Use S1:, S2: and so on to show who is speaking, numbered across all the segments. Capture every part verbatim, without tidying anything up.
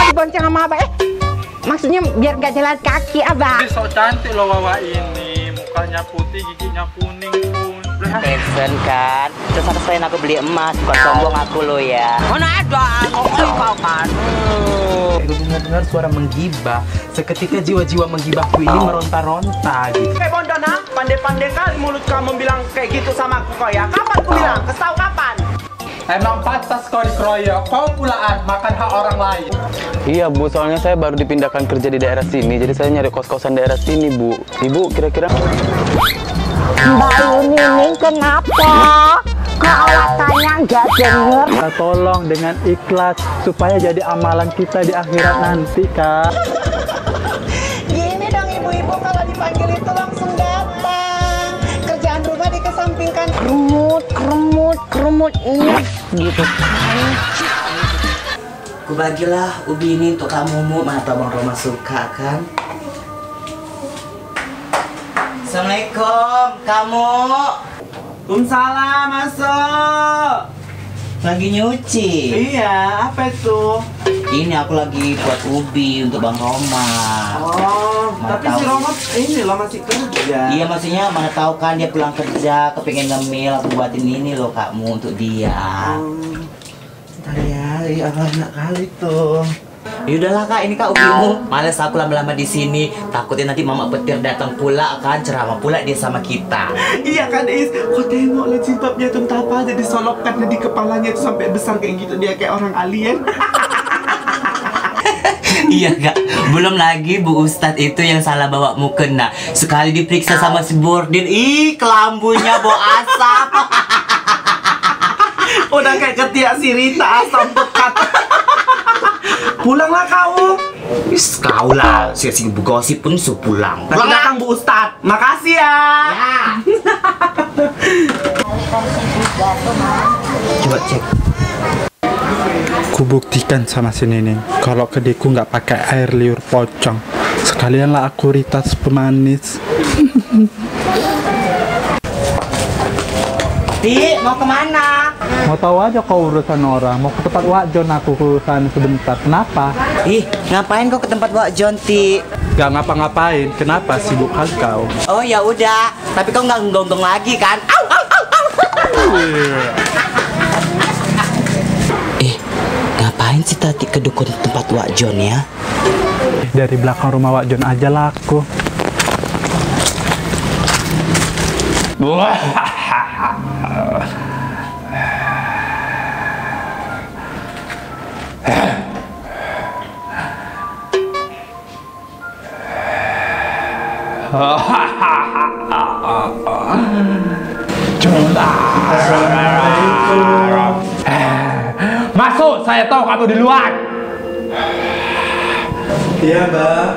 S1: dibonceng sama abah eh. Maksudnya biar gak jalan kaki abah.
S2: Ih, so cantik loh Wawa ini. Mukanya putih, giginya kuning pun.
S3: Fashion kan. Terus harus selain aku beli emas, bukan sombong aku lo ya.
S1: Mana ada, ngomong kau kan.
S4: Itu benar-benar suara menggibah. Seketika jiwa-jiwa menggibahku ini meronta-ronta gitu.
S5: Hei Bondona, pandai-pandai kali mulut kamu bilang kayak gitu sama aku kau ya. Kapan aku bilang? Kesau kapan?
S2: Emang pantas kau dikeroyok, kau pulaan makan hak orang lain.
S6: Iya Bu, soalnya saya baru dipindahkan kerja di daerah sini, jadi saya nyari kos-kosan daerah sini Bu. Ibu kira-kira?
S1: Mbak Yuni kenapa? Kok alasannya nggak denger?
S6: Kita tolong dengan ikhlas supaya jadi amalan kita di akhirat nanti Kak.
S5: Gini dong ibu-ibu kalau dipanggil itu langsung datang. Kerjaan rumah dikesampingkan.
S1: Kerumut, kerumut, kerumut ini gitu.
S3: Ku bagilah ubi ini untuk kamu Mu, mana tau Bang Roma suka kan? Assalamualaikum, kamu.
S5: Waalaikumsalam, masuk.
S3: Lagi nyuci.
S5: Iya, apa itu?
S3: Ini aku lagi buat ubi untuk Bang Roma.
S5: Oh,
S3: Mana
S5: tapi
S3: tahu.
S5: si Roma ini loh masih kerja.
S3: Iya, maksudnya mana tahu kan dia pulang kerja, kepengen ngemil, aku buatin ini loh kakmu untuk dia.
S5: Hmm. Ntar ya, iya enak kali tuh.
S3: Yaudahlah Kak, ini Kak ubimu. Males aku lama-lama di sini. Takutnya nanti Mama Petir datang pula kan, ceramah pula dia sama kita.
S5: Iya kan Is, kau tengok lah jilbabnya tuh entah apa aja disolokkan di kepalanya tuh sampai besar kayak gitu, dia kayak orang alien.
S3: Iya Kak, belum lagi Bu Ustadz itu yang salah bawa mukena. Sekali diperiksa sama si Bordil, ih kelambunya bau asap.
S5: Udah kayak ketiak si Rita asam pekat. Pulanglah kau.
S3: Is kau lah, si si Bu Gosip pun suruh pulang.
S5: Pulang datang Bu Ustadz. Makasih ya.
S3: Ya. Coba cek.
S6: Kubuktikan sama si Neneng, kalau kedekku nggak pakai air liur pocong. Sekalianlah aku Ritas pemanis.
S3: Ti, mau kemana?
S6: Mau tahu aja kau urusan orang, mau ke tempat Wakjon aku ke sana sebentar. Kenapa?
S3: Ih, ngapain kau ke tempat Wak John, Ti?
S6: Gak ngapa-ngapain, kenapa sibuk kali kau?
S3: Oh ya udah, tapi kau nggak nggonggong lagi kan? Au, au, au, au. Eh, ngapain sih tadi ke dukun tempat Wak John ya?
S6: Dari belakang rumah Wakjon aja lah aku.
S2: Masuk, saya tahu kamu di luar.
S6: Iya, Mbak.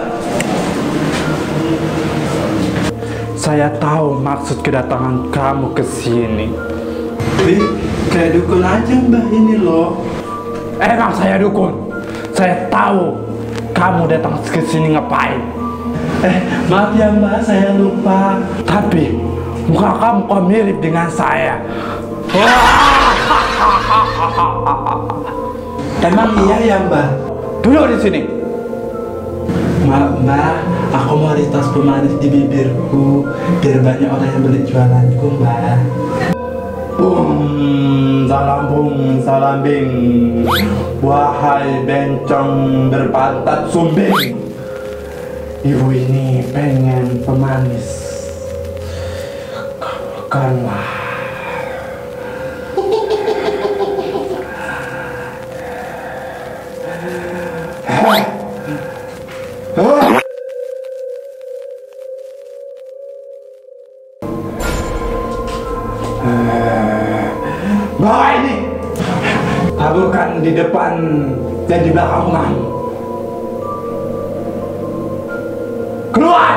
S6: Saya tahu maksud kedatangan kamu ke sini.
S4: Ih, kayak dukun aja Mbah ini loh.
S6: Emang saya dukun. Saya tahu kamu datang ke sini ngapain.
S4: Eh, maaf ya Mbak, saya lupa.
S6: Tapi muka kamu kok mirip dengan saya.
S4: Emang iya ya Mbak?
S6: Duduk di sini.
S4: Maaf Mbak, aku mau ritas pemanis di bibirku biar banyak orang yang beli jualanku Mbak. Bum, salam bung, salam bing. Wahai bencong berpantat sumbing, ibu ini pengen pemanis. Kabulkanlah. Bawa ini, taburkan di depan dan di belakang kamu. Keluar!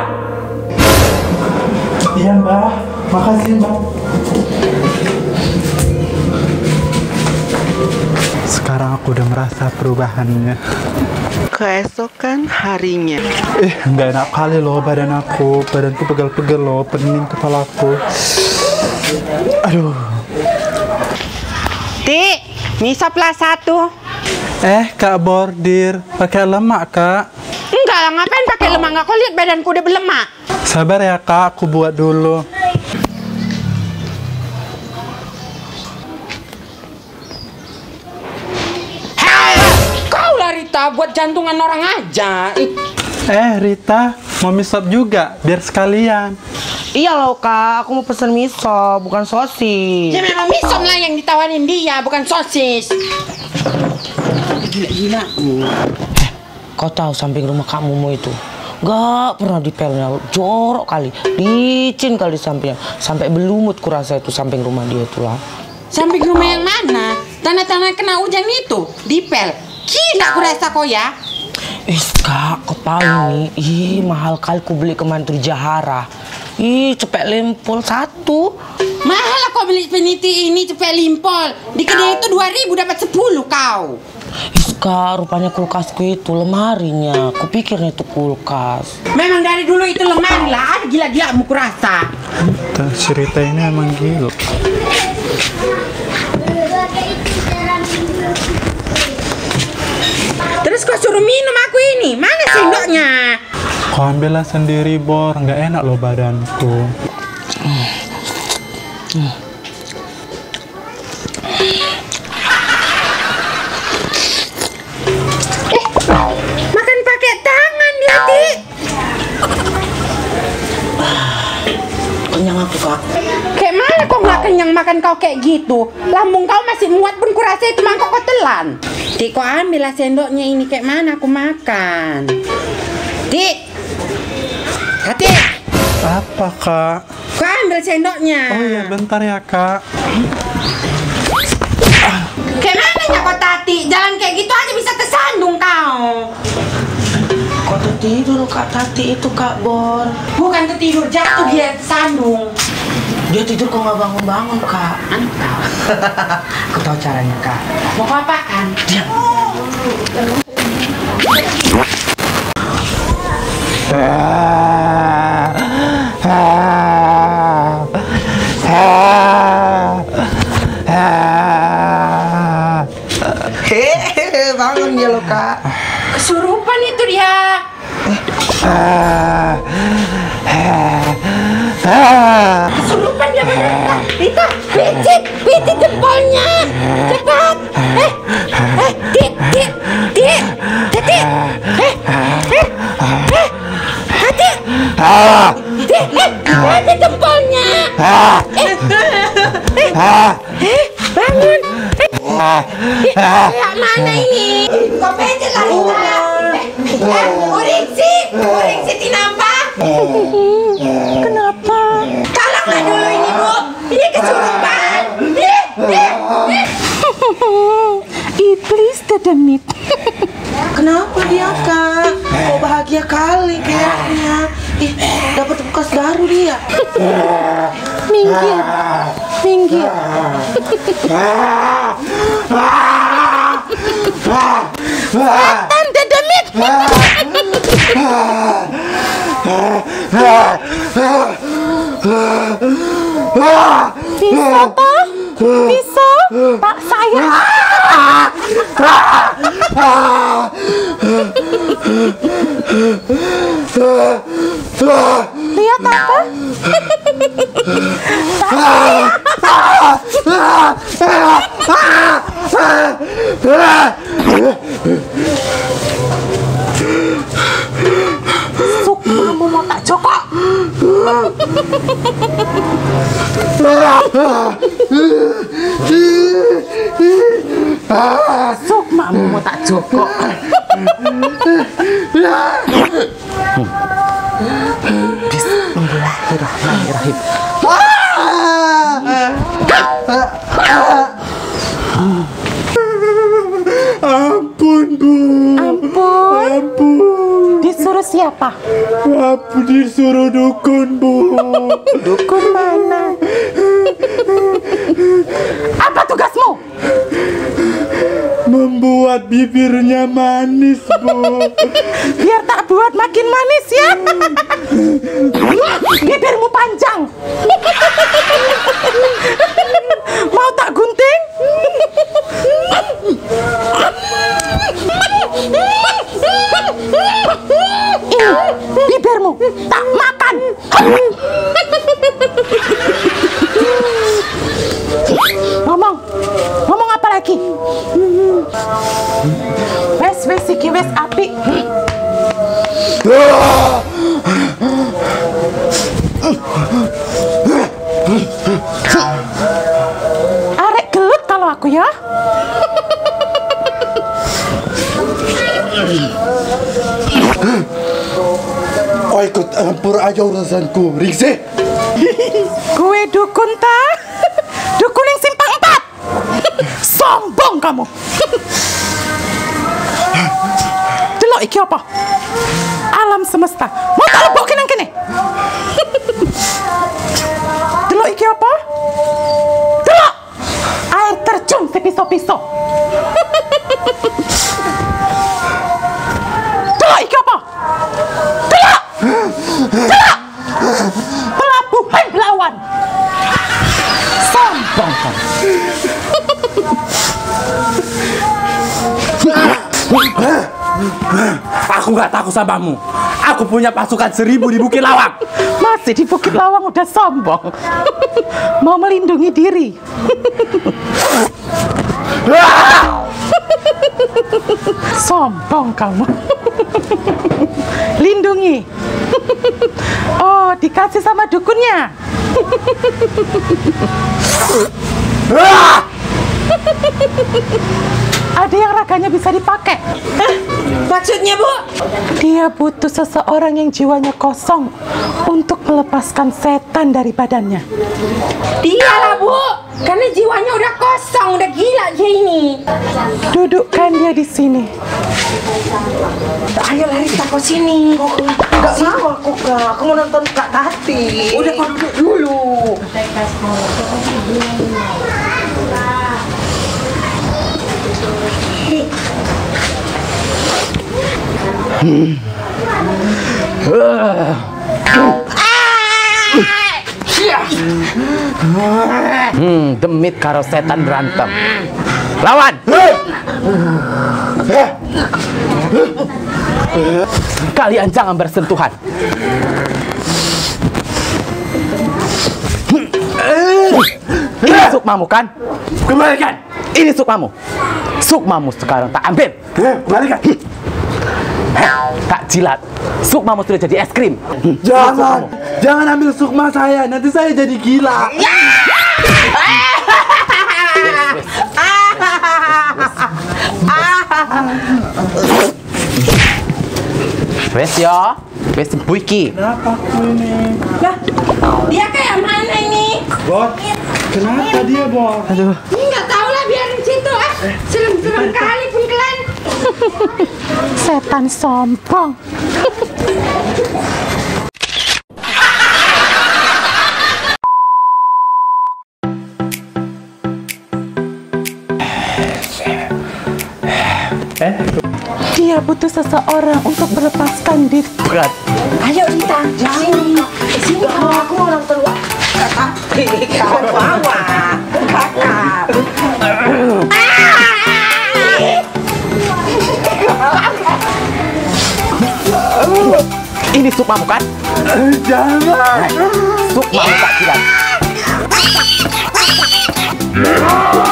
S4: Iya Mbak, makasih Mbak.
S6: Sekarang aku udah merasa perubahannya.
S5: Keesokan harinya.
S6: Eh, nggak enak kali loh badan aku. Badanku pegel-pegel loh, pening kepalaku. Aduh.
S1: Ti, misoplah satu.
S6: Eh, Kak Bordir, pakai lemak, Kak.
S1: Enggak lah, ngapain pakai lemak? Nggak kau lihat badanku udah berlemak.
S6: Sabar ya, Kak, aku buat dulu.
S1: Hei, kau lah Rita, buat jantungan orang aja. Ih.
S6: Eh, Rita, mau mie sop juga, biar sekalian.
S7: Iya loh kak, aku mau pesen miso, bukan sosis.
S1: Ya memang misom lah yang ditawarin dia, bukan sosis.
S7: Gila-gila. Eh, kau tahu samping rumah kamumu itu gak pernah dipelnya, jorok kali, licin kali sampingnya, sampai berlumut kurasa itu samping rumah dia itu lah.
S1: Samping rumah yang mana? Tanah-tanah kena hujan itu, dipel. Gila kurasa kau ya.
S7: Ih kak, kau tahu nih, ih mahal kali ku beli kemarin tuh di Jahara. Ih, cepet limpol satu.
S1: Mahal lah kau beli peniti ini cepet limpol. Di kedai itu dua ribu dapat sepuluh kau.
S7: Iska, rupanya kulkasku itu lemarinya. Kupikirnya itu kulkas.
S1: Memang dari dulu itu lemari lah. Ada gila-gila mu kurasa.
S6: Entah, si Rita ini emang gila.
S1: Terus kau suruh minum aku ini. Mana sendoknya?
S6: Kau ambillah sendiri, Bor. Nggak enak loh badanku.
S1: Eh, makan pakai tangan dia, Ti.
S7: Kenyang aku kak.
S1: Kayak mana kau nggak kenyang makan kau kayak gitu? Lambung kau masih muat pun kurasa itu mangkok kau telan. Ti, kau ambillah sendoknya ini, kayak mana aku makan. Ti, Hati.
S6: Apa, Kak?
S1: Kau ambil sendoknya.
S6: Oh iya, bentar ya, Kak.
S1: Kayak mananya kau Tati? Jalan kayak gitu aja bisa tersandung kau.
S7: Kau tertidur kak Tati itu kak Bor.
S1: Bukan ketidur, jatuh dia tersandung.
S7: Dia tidur kok nggak bangun-bangun kak.
S1: Anu kau.
S7: Kau tahu caranya kak.
S1: Mau kau apakan?
S7: Diam. Hehehe, bangun dia lo kak.
S1: Kesurupan itu dia. Kesurupan dia beneran. Rita, picit, picit jempolnya. Cepat. Eh, eh, tit, tit, tit, tit, tit. Eh, eh, eh, hati. Tit, eh, hati jempolnya. Eh, eh, eh, bangun. Eh, kayak mana ini? Kau pecet lah Rita. Eh, Uriksi, Uriksi tinambah.
S7: Kenapa?
S1: Tolonglah dulu ini Bu. Ini kesurupan. Nih, nih, nih.
S7: Iblis dedemit. Kenapa dia kak? Kok bahagia kali kayaknya. Ih, dapat bekas baru dia. Minggir, minggir.
S1: Setan dedemit.
S7: Bisa toh? Bisa? Pak saya. Lihat apa? Sukmamu mau tak jokok. Sukmamu mau tak jokok. Bismillahirrahmanirrahim.
S6: Ampun, Bu.
S7: Ampun.
S6: Ampun.
S7: Disuruh siapa?
S6: Aku disuruh dukun, Bu.
S7: Dukun mana? Apa tugasmu?
S6: Membuat bibirnya manis, Bu.
S7: Biar tak buat makin manis ya. Bibirmu panjang. Mau tak gunting? bibirmu. Tak makan. Ngomong. Ngomong apa lagi? Wes, wes, iki wes api. Arek gelut kalau aku ya.
S6: Oh ikut campur aja urusanku, Ringse.
S7: Gue dukun ta? Dukun yang simpang empat. Sombong kamu. Delok iki apa? Alam semesta. Mau tak lebokin yang kene? Delok iki apa? Delok! Air terjun sepiso-piso. Delok iki apa? Delok! Delok! Pelabuhan Belawan. Sombong kamu.
S6: Aku nggak takut samamu. Aku punya pasukan seribu di Bukit Lawang.
S7: Masih di Bukit Lawang udah sombong. Mau melindungi diri. Sombong kamu. Lindungi. Oh, dikasih sama dukunnya. Ada yang raganya bisa dipakai.
S1: Maksudnya, Bu?
S7: Dia butuh seseorang yang jiwanya kosong untuk melepaskan setan dari badannya.
S1: Dialah, Bu. Karena jiwanya udah kosong, udah gila dia ini.
S7: Dudukkan dia di sini.
S1: Ayolah Rita ke sini.
S5: Gak mau aku Kak, aku mau nonton Kak Tati.
S1: Udah kau duduk dulu.
S6: Hmm.
S7: Hmm, demit karo setan berantem. Lawan. Kalian jangan bersentuhan. Ini sukmamu kan?
S6: Kembalikan.
S7: Ini sukmamu. Sukmamu sekarang tak ambil.
S6: Kembalikan.
S7: Tak jilat. Sukmamu sudah jadi es krim.
S6: Jangan, jangan ambil sukma saya. Nanti saya jadi gila.
S7: Wes ya, wes buiki.
S6: Kenapa aku ini?
S1: Lah, dia kayak mana ini?
S6: Bos, kenapa dia, Bos?
S7: Aduh.
S1: Nggak tahu lah, biarin situ ah. Serem-serem kali pun kalian.
S7: Setan sombong.
S6: Eh,
S7: Dia butuh seseorang untuk melepaskan diri. Berat.
S1: Ayo Rita, sini. Sini kamu, aku mau nonton Wak.
S5: Kau bawa Kakak.
S7: Ini sukmamu kan?
S6: jangan.
S7: Sukmamu tak jilat.